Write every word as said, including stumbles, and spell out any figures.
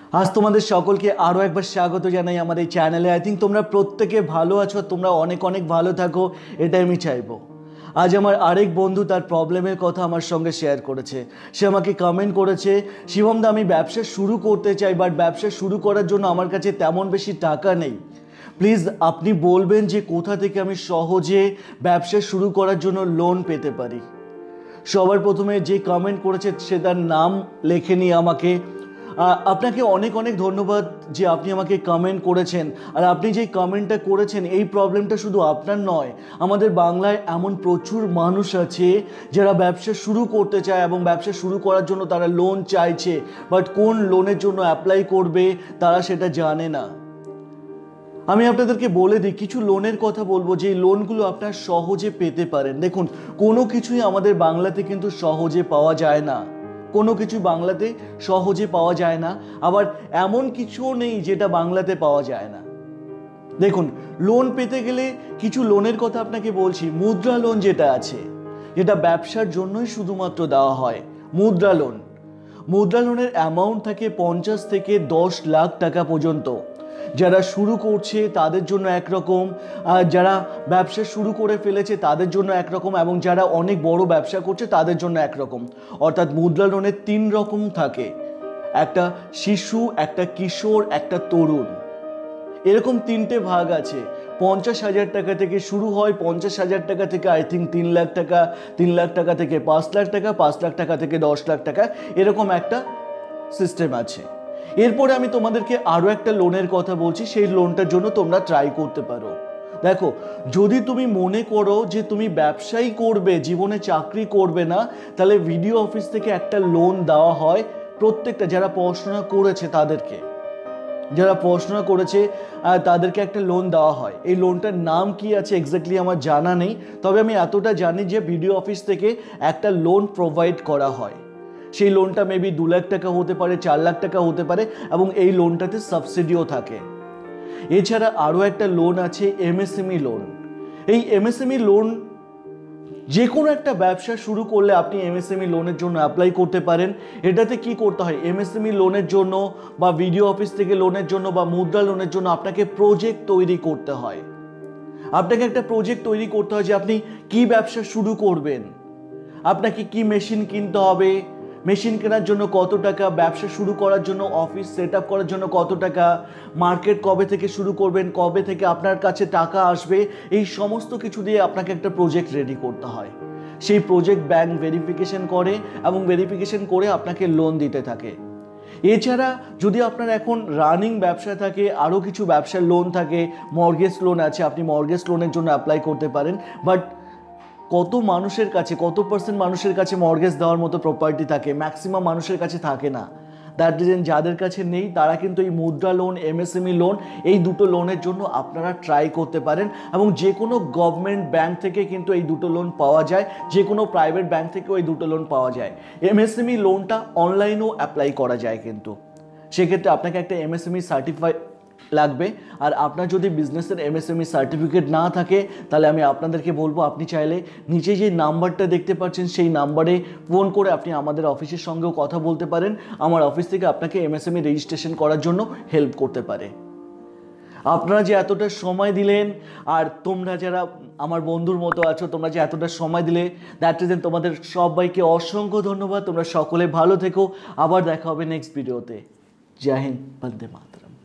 আজ তোমাদের সকলকে আরও একবার স্বাগত জানাই আমার এই চ্যানেলে। আই থিঙ্ক তোমরা প্রত্যেকে ভালো আছো, তোমরা অনেক অনেক ভালো থাকো, এটাই আমি চাইবো। আজ আমার আরেক বন্ধু তার প্রবলেমের কথা আমার সঙ্গে শেয়ার করেছে। সে আমাকে কমেন্ট করেছে, শিবমদা আমি ব্যবসা শুরু করতে চাই, বাট ব্যবসা শুরু করার জন্য আমার কাছে তেমন বেশি টাকা নেই। প্লিজ আপনি বলবেন যে কোথা থেকে আমি সহজে ব্যবসা শুরু করার জন্য লোন পেতে পারি। সবার প্রথমে যে কমেন্ট করেছে সে তার নাম লেখেনি আমাকে। আপনাকে অনেক অনেক ধন্যবাদ যে আপনি আমাকে কমেন্ট করেছেন। আর আপনি যে কমেন্টটা করেছেন এই প্রবলেমটা শুধু আপনার নয়, আমাদের বাংলায় এমন প্রচুর মানুষ আছে যারা ব্যবসা শুরু করতে চায় এবং ব্যবসা শুরু করার জন্য তারা লোন চাইছে, বাট কোন লোনের জন্য অ্যাপ্লাই করবে তারা সেটা জানে না। আমি আপনাদেরকে বলে দিই, কিছু লোনের কথা বলবো যে লোনগুলো আপনারা সহজে পেতে পারেন। দেখুন, কোনো কিছুই আমাদের বাংলাতে কিন্তু সহজে পাওয়া যায় না, কোনো কিছু বাংলাতে সহজে পাওয়া যায় না, আবার এমন কিছুও নেই যেটা বাংলাতে পাওয়া যায় না। দেখুন, লোন পেতে গেলে কিছু লোনের কথা আপনাকে বলছি। মুদ্রা লোন যেটা আছে, যেটা ব্যবসার জন্যই শুধুমাত্র দেওয়া হয়, মুদ্রা লোন। মুদ্রা লোনের অ্যামাউন্ট থাকে পঞ্চাশ থেকে দশ লাখ টাকা পর্যন্ত। যারা শুরু করছে তাদের জন্য একরকম, যারা ব্যবসা শুরু করে ফেলেছে তাদের জন্য একরকম, এবং যারা অনেক বড় ব্যবসা করছে তাদের জন্য একরকম। অর্থাৎ মুদ্রা লোনের তিন রকম থাকে, একটা শিশু, একটা কিশোর, একটা তরুণ, এরকম তিনটে ভাগ আছে। পঞ্চাশ হাজার টাকা থেকে শুরু হয়, পঞ্চাশ হাজার টাকা থেকে আই থিঙ্ক তিন লাখ টাকা, তিন লাখ টাকা থেকে পাঁচ লাখ টাকা, পাঁচ লাখ টাকা থেকে দশ লাখ টাকা, এরকম একটা সিস্টেম আছে। এরপরে আমি তোমাদেরকে আরও একটা লোনের কথা বলছি, সেই লোনটার জন্য তোমরা ট্রাই করতে পারো। দেখো, যদি তুমি মনে করো যে তুমি ব্যবসাই করবে, জীবনে চাকরি করবে না, তাহলে ভিডিও অফিস থেকে একটা লোন দেওয়া হয় প্রত্যেকটা যারা পড়াশোনা করেছে তাদেরকে, যারা পড়াশোনা করেছে তাদেরকে একটা লোন দেওয়া হয়। এই লোনটার নাম কি আছে এক্স্যাক্টলি আমার জানা নেই, তবে আমি এতটা জানি যে ভিডিও অফিস থেকে একটা লোন প্রোভাইড করা হয়। সেই লোনটা মেবি দু লাখ টাকা হতে পারে, চার লাখ টাকা হতে পারে, এবং এই লোনটাতে সাবসিডিও থাকে। এছাড়া আরও একটা লোন আছে এমএসএমই লোন। এই এমএসএমই লোন যে কোনো একটা ব্যবসা শুরু করলে আপনি এমএসএমই লোনের জন্য অ্যাপ্লাই করতে পারেন। এটাতে কি করতে হয়, এমএসএমই লোনের জন্য বা ভিডিও অফিস থেকে লোনের জন্য বা মুদ্রা লোনের জন্য আপনাকে প্রজেক্ট তৈরি করতে হয়। আপনাকে একটা প্রজেক্ট তৈরি করতে হয় যে আপনি কি ব্যবসা শুরু করবেন, আপনাকে কি মেশিন কিনতে হবে, মেশিন কেনার জন্য কত টাকা, ব্যবসা শুরু করার জন্য অফিস সেট আপ করার জন্য কত টাকা, মার্কেট কবে থেকে শুরু করবেন, কবে থেকে আপনার কাছে টাকা আসবে, এই সমস্ত কিছু দিয়ে আপনাকে একটা প্রজেক্ট রেডি করতে হয়। সেই প্রজেক্ট ব্যাংক ভেরিফিকেশন করে এবং ভেরিফিকেশন করে আপনাকে লোন দিতে থাকে। এছাড়া যদি আপনার এখন রানিং ব্যবসা থাকে, আরও কিছু ব্যবসার লোন থাকে, মর্গেজ লোন আছে, আপনি মর্গেজ লোনের জন্য অ্যাপ্লাই করতে পারেন। বাট কত মানুষের কাছে, কত পার্সেন্ট মানুষের কাছে মর্গেজ দেওয়ার মতো প্রপার্টি থাকে, ম্যাক্সিমাম মানুষের কাছে থাকে না। দ্যাট রিজন যাদের কাছে নেই তারা কিন্তু এই মুদ্রা লোন, এমএসএমই লোন, এই দুটো লোনের জন্য আপনারা ট্রাই করতে পারেন। এবং যে কোনো গভর্নমেন্ট ব্যাংক থেকে কিন্তু এই দুটো লোন পাওয়া যায়, যে কোনো প্রাইভেট ব্যাংক থেকেও এই দুটো লোন পাওয়া যায়। এমএসএমই লোনটা অনলাইনেও অ্যাপ্লাই করা যায়, কিন্তু সেক্ষেত্রে আপনাকে একটা এমএসএমই সার্টিফাই লাগবে। আর আপনার যদি বিজনেসের এমএসএমই সার্টিফিকেট না থাকে তাহলে আমি আপনাদেরকে বলবো, আপনি চাইলে নিচে যে নাম্বারটা দেখতে পাচ্ছেন সেই নাম্বারে ফোন করে আপনি আমাদের অফিসের সঙ্গেও কথা বলতে পারেন। আমার অফিস থেকে আপনাকে এমএসএমই রেজিস্ট্রেশন করার জন্য হেল্প করতে পারে। আপনারা যে এতটা সময় দিলেন, আর তোমরা যারা আমার বন্ধুর মতো আছো, তোমরা যে এতটা সময় দিলে, দ্যাট রিজন তোমাদের সবাইকে অসংখ্য ধন্যবাদ। তোমরা সকলে ভালো থেকো, আবার দেখা হবে নেক্সট ভিডিওতে। জয় হিন্দ, বন্দে মাতরম।